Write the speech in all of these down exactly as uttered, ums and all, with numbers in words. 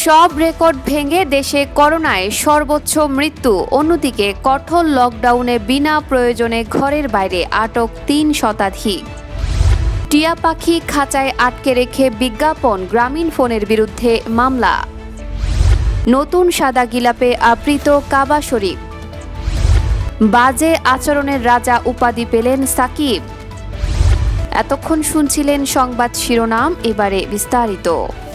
সব রেকর্ড ভেঙে দেশে করোনায় সর্বোচ্চ মৃত্যু। অন্যদিকে কঠোর লকডাউনে বিনা প্রয়োজনে ঘরের বাইরে আটক তিন শতাধিক। টিয়া পাখি খাঁচায় আটকে রেখে বিজ্ঞাপন, গ্রামীণ ফোনের বিরুদ্ধে মামলা। নতুন সাদা গিলাপে আবৃত কাবা শরীফ। বাজে আচরণের রাজা উপাধি পেলেন সাকিব। এতক্ষণ শুনছিলেন সংবাদ শিরোনাম, এবারে বিস্তারিত।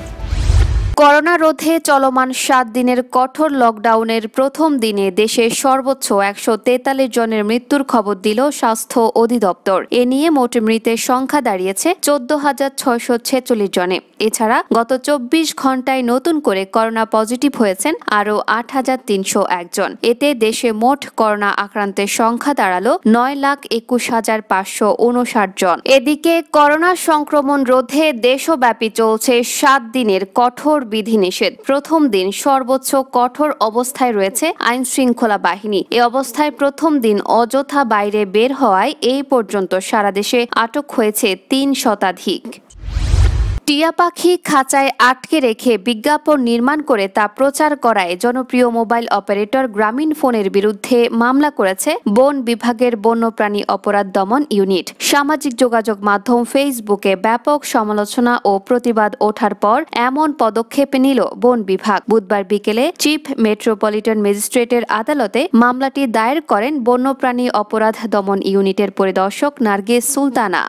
করোনা রোধে চলমান সাত দিনের কঠোর লকডাউনের প্রথম দিনে দেশে সর্বোচ্চ একশো তেতাল্লিশ জনের মৃত্যুর খবর দিল স্বাস্থ্য অধিদপ্তর। এ নিয়ে মোট মৃতের সংখ্যা দাঁড়িয়েছে চোদ্দ হাজার ছয়শো ছেচল্লিশ জনে। এছাড়া গত চব্বিশ ঘন্টায় নতুন করে করোনা পজিটিভ হয়েছেন আরও আট হাজার তিনশো একজন। এতে দেশে মোট করোনা আক্রান্তের সংখ্যা দাঁড়ালো নয় লাখ একুশ হাজার পাঁচশো উনষাট জন। এদিকে করোনা সংক্রমণ রোধে দেশব্যাপী চলছে সাত দিনের কঠোর বিধিনিষেধ। প্রথম দিন সর্বোচ্চ কঠোর অবস্থায় রয়েছে আইন শৃঙ্খলা বাহিনী। এ অবস্থায় প্রথম দিন অযথা বাইরে বের হওয়ায় এই পর্যন্ত সারা দেশে আটক হয়েছে তিন শতাধিক। টিয়া পাখি খাঁচায় আটকে রেখে বিজ্ঞাপন নির্মাণ করে তা প্রচার করায় জনপ্রিয় মোবাইল অপারেটর গ্রামীণ ফোনের বিরুদ্ধে মামলা করেছে বন বিভাগের বন্যপ্রাণী অপরাধ দমন ইউনিট। সামাজিক যোগাযোগ মাধ্যম ফেসবুকে ব্যাপক সমালোচনা ও প্রতিবাদ ওঠার পর এমন পদক্ষেপ নিল বন বিভাগ। বুধবার বিকেলে চিফ মেট্রোপলিটন ম্যাজিস্ট্রেটের আদালতে মামলাটি দায়ের করেন বন্যপ্রাণী অপরাধ দমন ইউনিটের পরিদর্শক নার্গিস সুলতানা।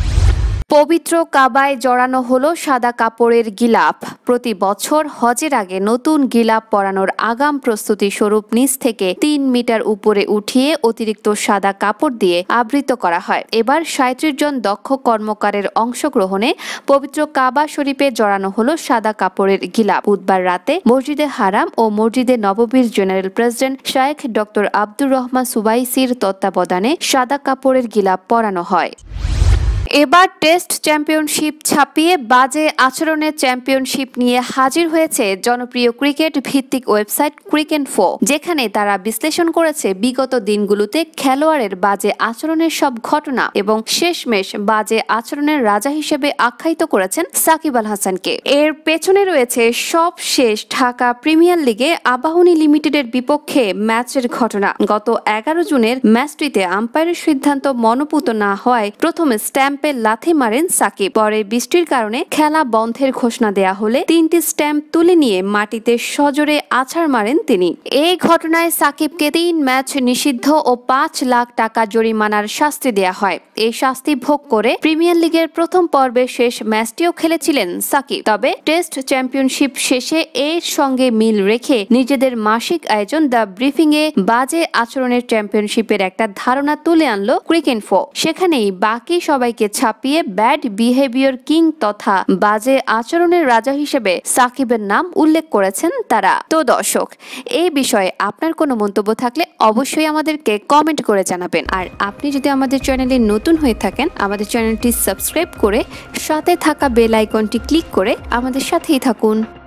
পবিত্র কাবায় জড়ানো হলো সাদা কাপড়ের গিলাপ। প্রতি বছর হজের আগে নতুন গিলাপ পরানোর আগাম প্রস্তুতি স্বরূপ নিচ থেকে তিন মিটার উপরে উঠিয়ে অতিরিক্ত সাদা কাপড় দিয়ে আবৃত করা হয়। এবার সাঁত্রিশ জন দক্ষ কর্মকারের অংশগ্রহণে পবিত্র কাবা শরীফে জড়ানো হলো সাদা কাপড়ের গিলাপ। বুধবার রাতে মসজিদে হারাম ও মসজিদে নববীর general president Sheikh doctor Abdur Rahman সুবাইসির তত্ত্বাবধানে সাদা কাপড়ের গিলাপ পরানো হয়। এবার টেস্ট চ্যাম্পিয়নশিপ ছাপিয়ে বাজে আচরণের চ্যাম্পিয়নশিপ নিয়ে হাজির হয়েছে জনপ্রিয় ক্রিকেট ভিত্তিক ওয়েবসাইট ক্রিকেনফো, যেখানে তারা বিশ্লেষণ করেছে বিগত দিনগুলোতে খেলোয়াড়ের বাজে আচরণের সব ঘটনা এবং শেষমেশ বাজে আচরণের রাজা হিসেবে আখ্যায়িত করেছেন সাকিব আল হাসানকে। এর পেছনে রয়েছে সব শেষ ঢাকা প্রিমিয়ার লিগে আবাহনী লিমিটেডের বিপক্ষে ম্যাচের ঘটনা। গত এগারো জুনের ম্যাচটিতে আম্পায়ারের সিদ্ধান্ত মনোপুত না হওয়ায় প্রথমে স্ট্যাম্প লাথি মারেন সাকিব। পরে বৃষ্টির কারণে খেলা বন্ধের ঘোষণা দেয়া হলে তিনটি স্ট্যাম্প তুলে নিয়ে মাটিতে সজোরে আছাড় মারেন তিনি। এই ঘটনায় সাকিবকে তিন ম্যাচ নিষিদ্ধ ও পাঁচ লাখ টাকা জরিমানার শাস্তি দেয়া হয়। এই শাস্তি ভোগ করে প্রিমিয়ার লিগের প্রথম পর্বের শেষ ম্যাচটিও খেলেছিলেন সাকিব। তবে টেস্ট চ্যাম্পিয়নশিপ শেষে এর সঙ্গে মিল রেখে নিজেদের মাসিক আয়োজন দ্য ব্রিফিং এ বাজে আচরণের চ্যাম্পিয়নশিপের একটা ধারণা তুলে আনলো ক্রিকেনফো। সেখানেই বাকি সবাইকে ছাপিয়ে ব্যাড বিহেভিয়ার কিং তথা বাজে আচরণের রাজা হিসেবে সাকিবের নাম উল্লেখ করেছেন তারা। তো দর্শক, এই বিষয়ে আপনার কোনো মন্তব্য থাকলে অবশ্যই আমাদেরকে কমেন্ট করে জানাবেন। আর আপনি যদি আমাদের চ্যানেলে নতুন হয়ে থাকেন, আমাদের চ্যানেলটি সাবস্ক্রাইব করে সাথে থাকা বেল আইকনটি ক্লিক করে আমাদের সাথেই থাকুন।